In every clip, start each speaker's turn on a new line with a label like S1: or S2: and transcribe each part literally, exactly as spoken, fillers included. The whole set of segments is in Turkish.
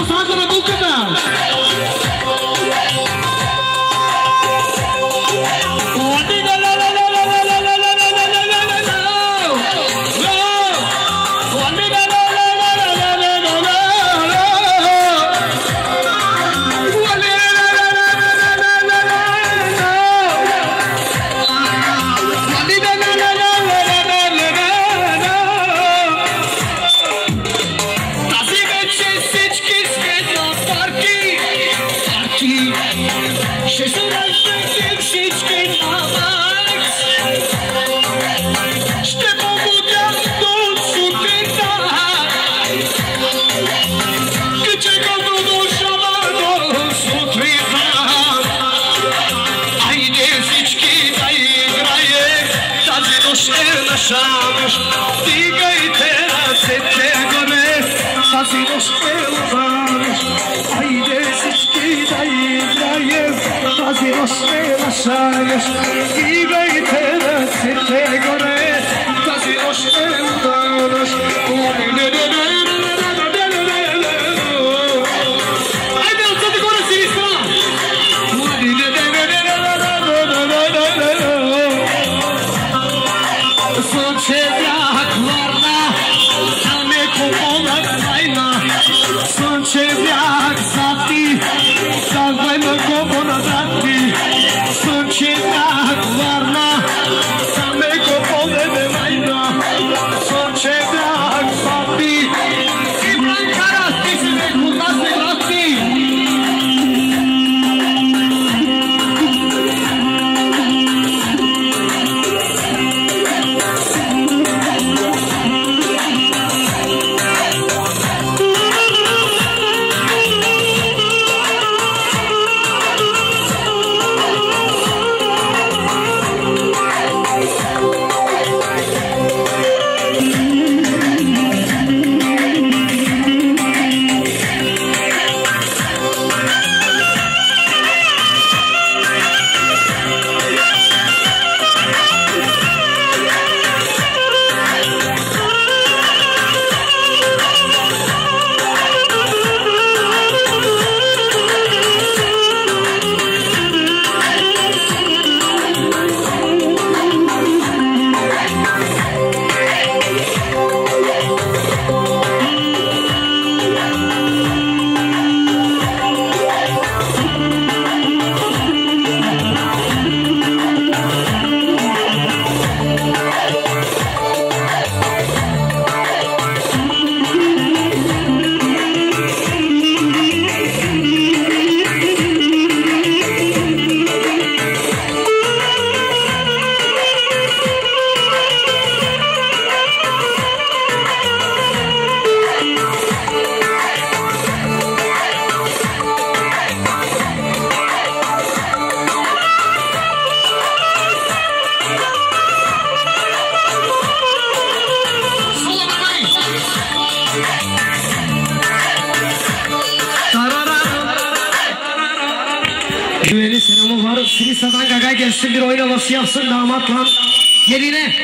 S1: Güveni selamı var. Sri Sadan Gaga gelsin bir oyun havası yapsın damatla yerine.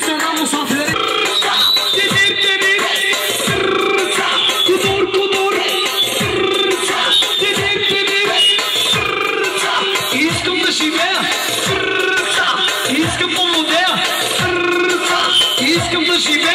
S1: Adana'dan misafirlerim. Gelir gelir. Kudur kudur. Gelir gelir. İskım da şive. İskım da mude. İskım da şive.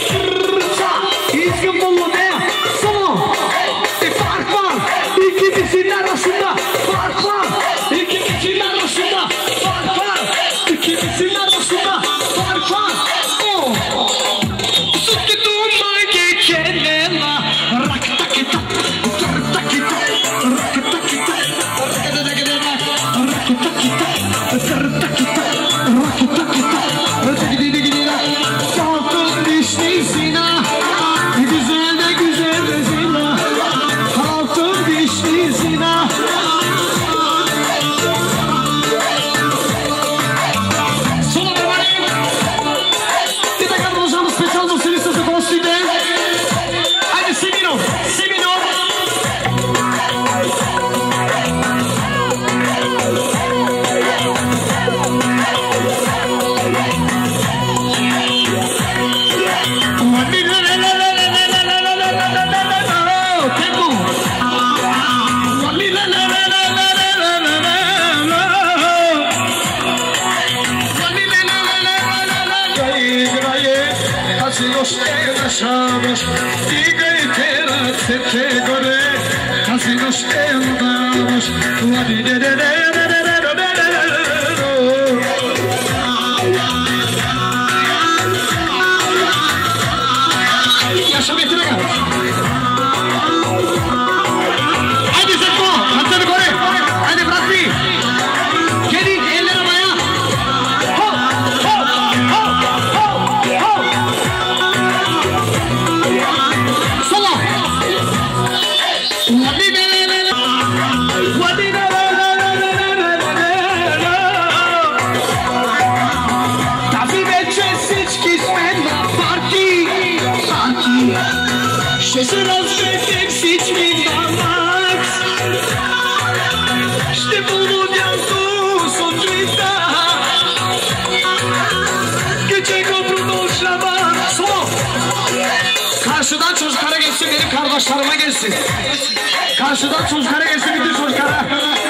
S1: İskım da mude. Son. Bir fark var. İkimizin arasında fark var. İkimizin arasında fark var. İkimizin arasında fark var. Oh. Sütüdüğüme geçenela. Rakta kita. Rakta kita. Rakta kita. Rakta kita. Rakta kita. Rakta kita. Rakta kita. Öteki gidine. Saltın dişlisine. Güzel de güzel de zina. Altın dişlisine. Sola babayım. Bir dakika bulacağımız petrol serisi konusuydu. Hadi Semino. Semino. Sabes, diga y tera, se te gore, casi nos quedamos, la di de de de de de de de de. Yaşa bitir aga. Haydi Zeko, hazır gore, haydi bırak bir. Gelin eller havaya. Hop, hop, hop, hop, hop. Sola. Takip edeceğiz hiç kismet parti. Parti. Şeşir özledim hiç minnamak. İşte bunu yazdı sonrayda. Gece köprünün şaban. Sola. Karşıdan çocuklara geçsin, benim kardeşlerime geçsin. Karşıdan çocuklara geçsin, bütün çocuklara.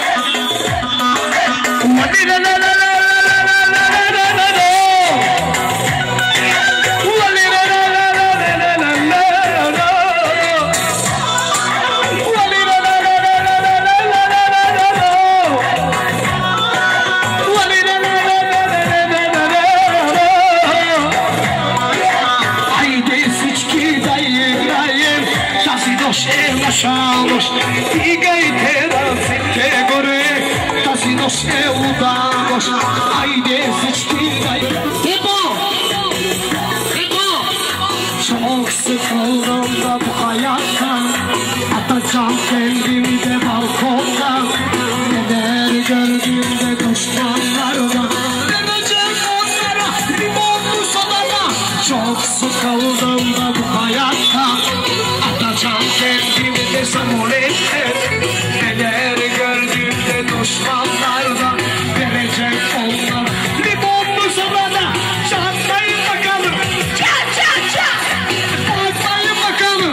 S1: Diga y tera, se te gore, casi nos quedamos. Haydi sıçtı. Tempo! Tempo! Çok sıkıldım da bu hayattan. Atacağım kendimi de balkondan. Neler gördüğümde düşmanlardan. Demeyeceğim onlara limonlu sodana. Çok sıkıldım da bu hayattan. Atacağım kendimi de samolette. Neler gördüğümde düşmanlardan. Vereceğim onlara limonlu sodana. Çatlayın bakalım. Çat çat çat. Çatlayın bakalım.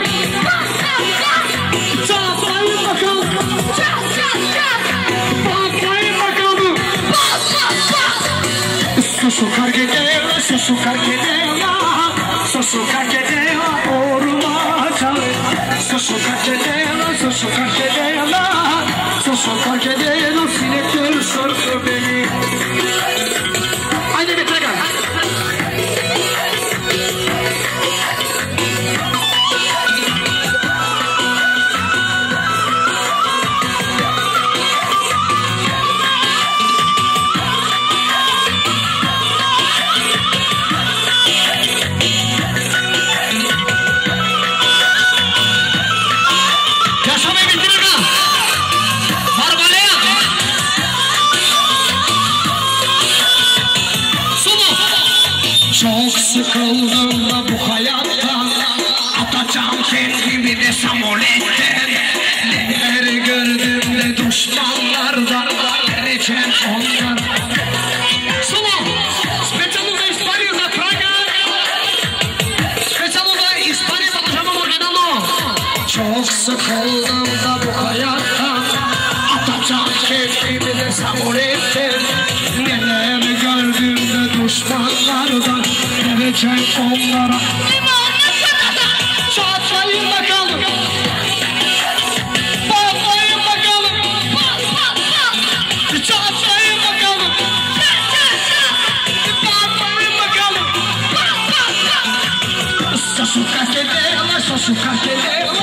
S1: Çatlayın bakalım. Çat çat çat. Çatlayın bakalım. Susukar gedela, susukar gedela. Susukar gedela, oruma çal. Susukar gedela, susukar gedela. Susukar gedela, sinekler sardı beni. Haydi bir tekrar. Yaşamayı bitirir ha. Barbalaya. Solo. Çok sıkıldım da bu hayattan. Atacağım kendimi de samoletten. Neler gördüğümde düşmanlardan. Vereceğim onlara. Solo. Specijalno za istoriju za Praga. Kollarımda bu hayattan atacağım keyfini de sabır ettim. Neler gördüm de düşmanlardan vereceğim onlara. Çatlayın bakalım. Patlayın bakalım. Çatlayın bakalım. Patlayın bakalım. Sasuka kedela, sasuka kedela.